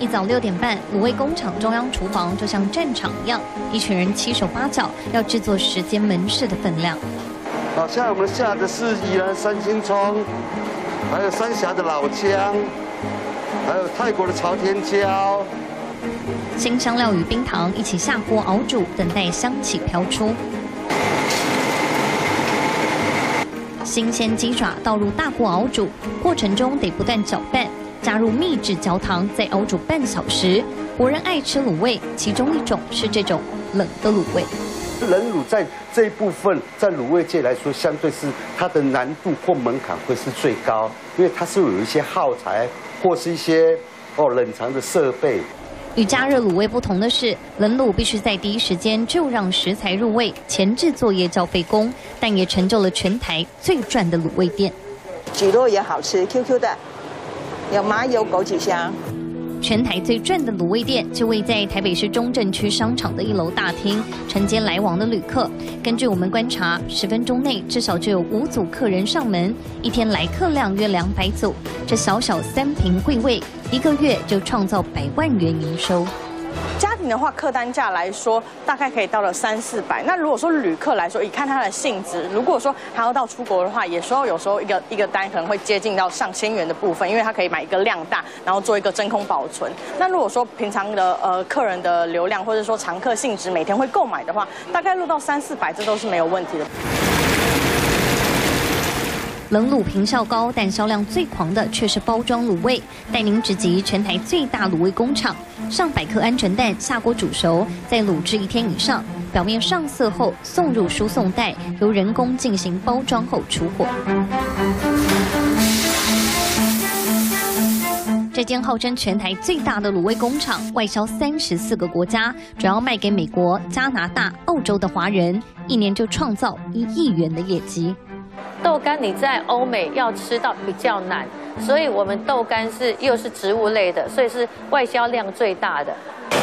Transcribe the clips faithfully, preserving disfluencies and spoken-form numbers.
一早六点半，卤味工厂中央厨房就像战场一样，一群人七手八脚，要制作十间门市的分量。 好，现在我们下的是宜兰三星葱，还有三峡的老姜，还有泰国的朝天椒。 新香料与冰糖一起下锅熬煮，等待香气飘出。新鲜鸡爪倒入大锅熬煮，过程中得不断搅拌，加入秘制焦糖，再熬煮半小时。国人爱吃卤味，其中一种是这种冷的卤味。 冷卤在这一部分，在卤味界来说，相对是它的难度或门槛会是最高，因为它是有一些耗材或是一些哦冷藏的设备。 与加热卤味不同的是，冷卤必须在第一时间就让食材入味，前置作业较费工，但也成就了全台最赚的卤味店。 蒟蒻也好吃 ，Q Q 的，有麻油枸杞香。 全台最赚的卤味店就位在台北市中正区商场的一楼大厅，承接来往的旅客。根据我们观察，十分钟内至少就有五组客人上门，一天来客量约两百组。这小小三平柜位，一个月就创造百万元营收。 家庭的话，客单价来说，大概可以到了三四百。那如果说旅客来说，以看它的性质，如果说还要到出国的话，也说有时候一个一个单可能会接近到上千元的部分，因为它可以买一个量大，然后做一个真空保存。那如果说平常的呃客人的流量，或者说常客性质，每天会购买的话，大概落到三四百，这都是没有问题的。 冷卤坪效高，但销量最狂的却是包装卤味。带您直击全台最大卤味工厂，上百颗鹌鹑蛋下锅煮熟，再卤制一天以上，表面上色后送入输送带，由人工进行包装后出货。这间号称全台最大的卤味工厂，外销三十四个国家，主要卖给美国、加拿大、澳洲的华人，一年就创造一亿元的业绩。 豆干你在欧美要吃到比较难，所以我们豆干是又是植物类的，所以是外销量最大的。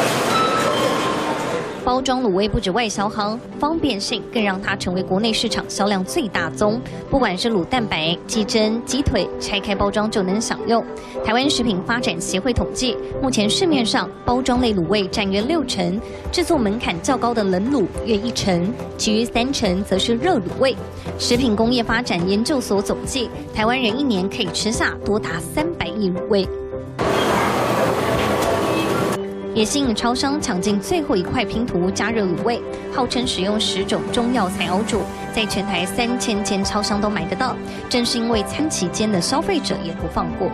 包装卤味不止外销行，方便性更让它成为国内市场销量最大宗。不管是卤蛋白、鸡胗、鸡腿，拆开包装就能享用。台湾食品发展协会统计，目前市面上包装类卤味占约六成，制作门槛较高的冷卤约一成，其余三成则是热卤味。食品工业发展研究所总计，台湾人一年可以吃下多达三百亿卤味。也吸引超商抢进最后一块拼图，加热卤味，号称使用十种中药材熬煮，在全台三千间超商都买得到。正是因为餐期间的消费者也不放过。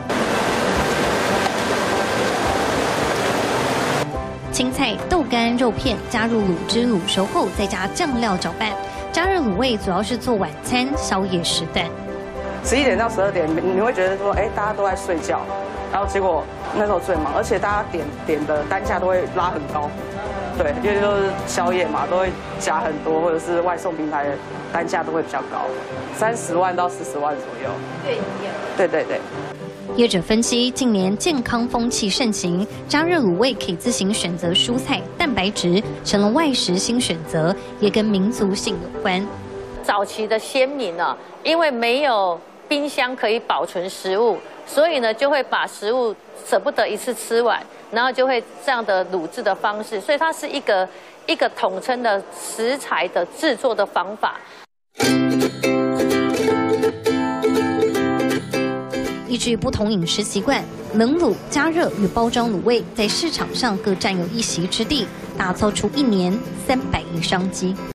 青菜、豆干、肉片加入卤汁卤熟后，再加酱料搅拌。加热卤味主要是做晚餐、宵夜时段。 十一点到十二点，你会觉得说，哎，大家都在睡觉。然后结果那时候最忙，而且大家点点的单价都会拉很高，对，因为就是宵夜嘛，都会加很多，或者是外送平台的单价都会比较高，三十万到四十万左右。对对对。 业者分析，近年健康风气盛行，加热卤味可以自行选择蔬菜、蛋白质，成了外食新选择，也跟民族性有关。 早期的先民呢，因为没有冰箱可以保存食物，所以呢就会把食物舍不得一次吃完，然后就会这样的卤制的方式，所以它是一个一个统称的食材的制作的方法。 依据不同饮食习惯，冷卤、加热与包装卤味在市场上各占有一席之地，打造出一年三百亿商机。